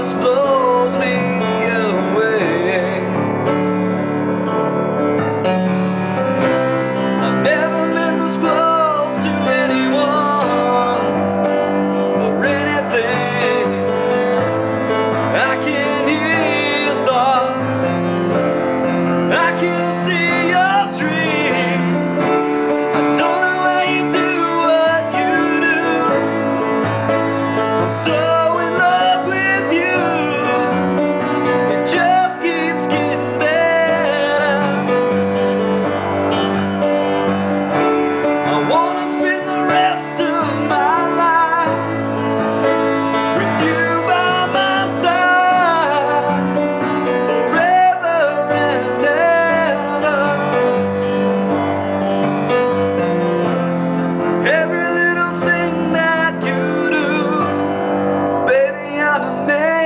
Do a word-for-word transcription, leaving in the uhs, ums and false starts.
just blows me away. I've never been this close to anyone or anything. I can hear your thoughts, I can see your dreams. I don't know how you do what you do. I'm so in love with you. It just keeps getting better. I wanna spend the rest of my life with you by my side, forever and ever. Every little thing that you do, baby, I'm amazed.